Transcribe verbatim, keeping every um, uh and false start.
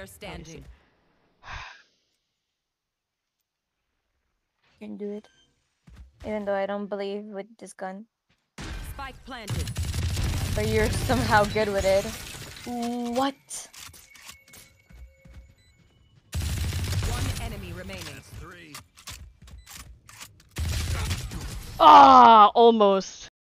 standing. You can do it. Even though I don't believe with this gun. Spike planted. But you're somehow good with it. What? One enemy remaining. Three. Ah, almost.